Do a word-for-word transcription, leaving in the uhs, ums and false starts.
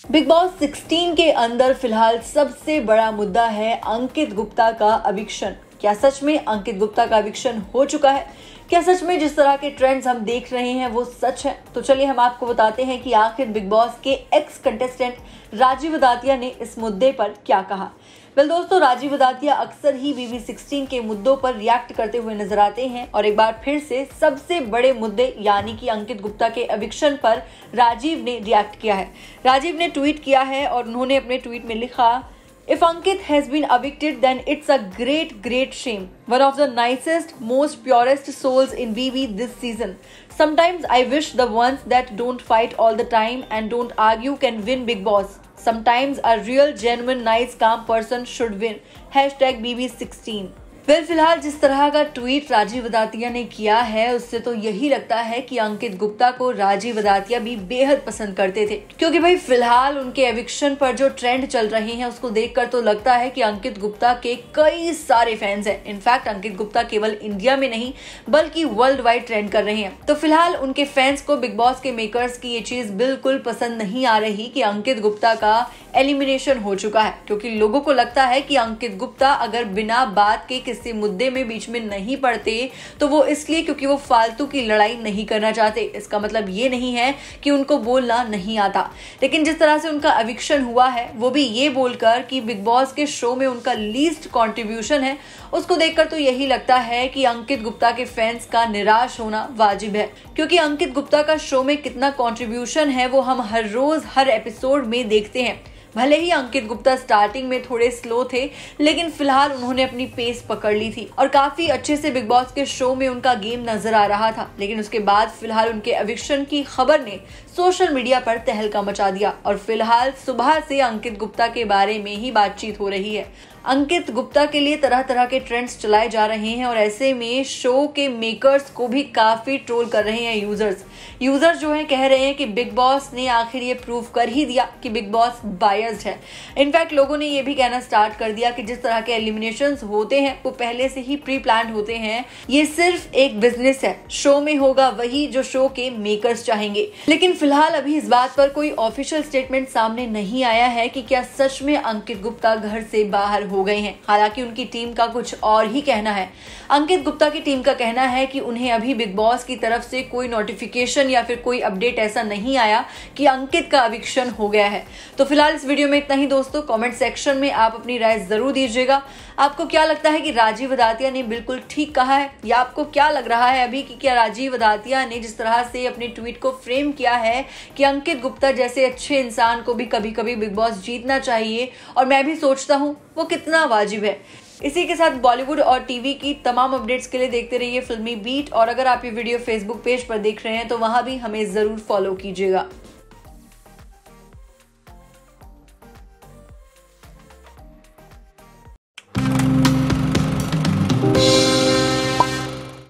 Big boss सोलह के अंदर फिलहाल सबसे बड़ा मुद्दा है अंकित गुप्ता का एविक्शन। क्या सच में अंकित गुप्ता का एविक्शन हो चुका है? क्या सच में जिस तरह के ट्रेंड्स हम देख रहे हैं वो सच है? तो चलिए हम आपको बताते हैं कि आखिर बिग बॉस के एक्स कंटेस्टेंट राजीव दातिया ने इस मुद्दे पर क्या कहा। वेल दोस्तों, राजीव दातिया अक्सर ही बीबी सोलह के मुद्दों पर रिएक्ट करते हुए नजर आते हैं और एक बार फिर से सबसे बड़े मुद्दे यानी कि अंकित गुप्ता के एविक्शन पर राजीव ने रिएक्ट किया है। राजीव ने ट्वीट किया है और उन्होंने अपने ट्वीट में लिखा, If Ankit has been evicted, then it's a great, great shame. One of the nicest, most purest souls in B B this season. Sometimes I wish the ones that don't fight all the time and don't argue can win Big Boss. Sometimes a real, genuine, nice, calm person should win. Hashtag B B सोलह। Well फिलहाल जिस तरह का tweet Rajiv Datia ने किया है उससे तो यही लगता है कि अंकित गुप्ता को राजीव दातिया भी बेहद पसंद करते थे, क्योंकि भाई फिलहाल उनके एविक्शन पर जो ट्रेंड चल रहे हैं उसको देखकर तो लगता है कि अंकित गुप्ता के कई सारे फैंस हैं। इनफैक्ट अंकित गुप्ता केवल इंडिया में नहीं बल्कि वर्ल्ड वाइड ट्रेंड कर रहे हैं। तो फिलहाल उनके फैंस को बिग बॉस के मेकर्स की ये चीज बिल्कुल पसंद नहीं आ रही कि अंकित गुप्ता का एलिमिनेशन हो चुका है, क्योंकि लोगों को लगता है कि अंकित गुप्ता अगर बिना बात के किसी मुद्दे में बीच में नहीं पड़ते तो वो इसलिए क्योंकि वो फालतू की लड़ाई नहीं करना चाहते। इसका मतलब ये नहीं है कि उनको बोलना नहीं आता, लेकिन जिस तरह से उनका एविक्शन हुआ है वो भी ये बोलकर कि बिग बॉस के शो में उनका लीस्ट कंट्रीब्यूशन है, उसको देखकर तो यही लगता है कि अंकित गुप्ता के फैंस का निराश होना वाजिब है, क्योंकि अंकित गुप्ता का शो में कितना कंट्रीब्यूशन है वो हम हर रोज हर एपिसोड में देखते हैं। भले ही अंकित गुप्ता स्टार्टिंग में थोड़े स्लो थे, लेकिन फिलहाल उन्होंने अपनी पेस पकड़ ली थी और काफी अच्छे से बिग बॉस के शो में उनका गेम नजर आ रहा था। लेकिन उसके बाद फिलहाल उनके एविक्शन की खबर ने सोशल मीडिया पर तहलका मचा दिया और फिलहाल सुबह से अंकित गुप्ता के बारे में ही बातचीत हो रही है। अंकित गुप्ता के लिए तरह तरह के ट्रेंड्स चलाए जा रहे हैं और ऐसे में शो के मेकर्स को भी काफी ट्रोल कर रहे हैं यूजर्स। यूजर्स जो है कह रहे हैं कि बिग बॉस ने आखिर ये प्रूव कर ही दिया कि बिग बॉस बायस्ड है। इनफैक्ट लोगों ने ये भी कहना स्टार्ट कर दिया कि जिस तरह के एलिमिनेशंस होते हैं वो पहले से ही प्री प्लान होते हैं, ये सिर्फ एक बिजनेस है, शो में होगा वही जो शो के मेकर्स चाहेंगे। लेकिन फिलहाल अभी इस बात पर कोई ऑफिशियल स्टेटमेंट सामने नहीं आया है कि क्या सच में अंकित गुप्ता घर से बाहर हो गए हैं। हालांकि उनकी टीम का कुछ और ही कहना है। अंकित गुप्ता की टीम का कहना है कि उन्हें अभी बिग बॉस की तरफ से कोई नोटिफिकेशन या फिर कोई अपडेट ऐसा नहीं आया कि अंकित का एविक्शन हो गया है। तो फिलहाल इस वीडियो में इतना ही दोस्तों। कमेंट सेक्शन में आप अपनी राय जरूर दीजिएगा। आपको क्या लगता है कि राजीव दातिया ने बिल्कुल ठीक कहा है, या आपको क्या लग रहा है अभी कि क्या राजीव दातिया ने जिस तरह से अपने ट्वीट को फ्रेम किया है कि अंकित गुप्ता जैसे अच्छे इंसान को भी कभी कभी बिग बॉस जीतना चाहिए और मैं भी सोचता हूँ, वो कितना वाजिब है। इसी के साथ बॉलीवुड और टीवी की तमाम अपडेट्स के लिए देखते रहिए फिल्मी बीट, और अगर आप ये वीडियो फेसबुक पेज पर देख रहे हैं तो वहां भी हमें जरूर फॉलो कीजिएगा।